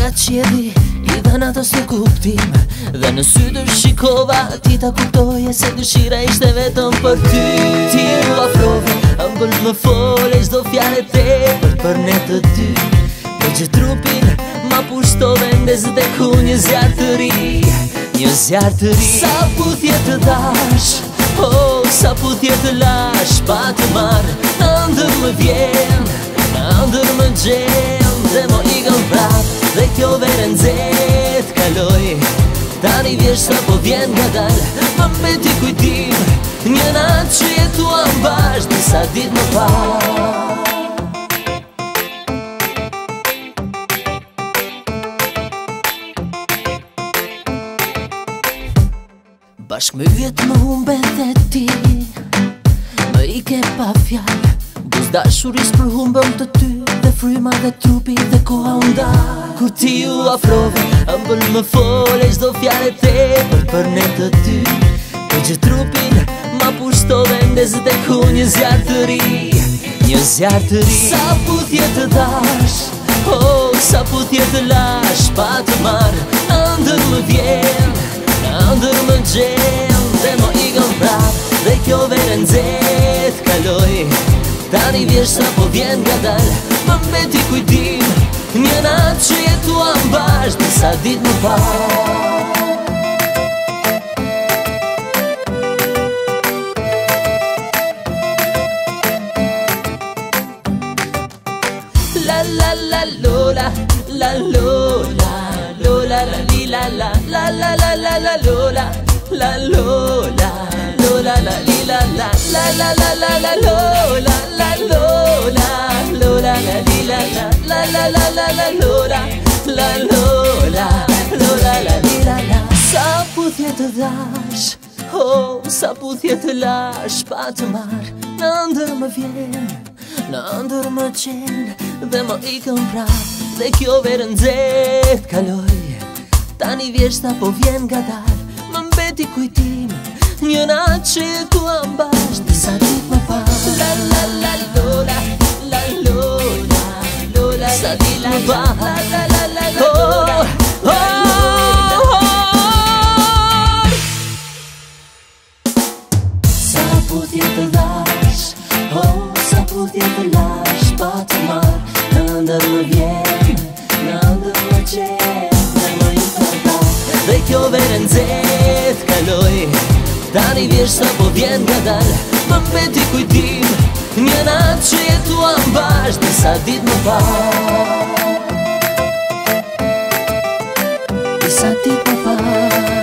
nga qielli i dha nato së kuptim, dhe në sy të shikova ti ta kuptoje se dëshira ishte vetëm për ty. Ti u afrove, ëmbël më fole çdo fjalë për ne të dy. Me gjithë trupin ma pushtove ndez tek unë një zjarr të ri, një zjarr të ri. Sa puthje të dash, oh, sa puthje të lash, pa të marrë, në ndër më vjen, në ndër më gjem, dhe mo ikëm prap, dhe kjo vere nxehtë kaloj. Tani vjesh sa po vjen nga dal, më mbeti kujtim, një natë që jetuam bashkë disa ditë më parë. Bashk me vjetë më humbet dhe ti, më ike pa fjallë, buz dashuris për humbëm të ty, dhe fryma dhe trupi dhe koha unda. Kur ti u afrove, ëmbël më fole çdo fjalë për ne të dy. Me gjithë trupin ma pushtove ndez tek unë një zjarr të ri, një zjarr të ri. Sa puthje të dash, oh, sa puthje të lash, pa të marrë, ëndër më vjen, ndër më gjem, dhe mo ikëm prap, dhe kjo vere nxehtë kaloj. Tani vjesh sa po vjen nga dal, më mbeti kujtim, një natë që jetuam bashkë disa ditë më parë. La la la lola, la lola, lola la li la la, la la la la la lola, la lola, lola la li la la, la la la la la lola, la lola, lola la li la la, la la la la la lola, la lola, lola la li la la. Sa puthje të dash, oh, sa puthje të lash, pa të marrë, në ndër më vjen, në ndër më qenë, dhe më ikëm prap, dhe kjo vere nxehtë kaloj. Tani vjesh sa po vjen nga dal, më mbeti kujtim, një natë që jetuam bashkë disa ditë më parë. La la la lola, la lola, lola sa ditë më parë. La la la la lola, sa puthje të dash, oh, sa puthje të lash, pa të marrë, në ndër më vjen, në ndër më qenë, dhe më ikëm prap, dhe kjo vere nxehtë kaloj. Tani vjesh sa po vjen nga dal, më mbeti kujtim, një natë që jetuam bashkë disa ditë më parë, disa ditë më parë.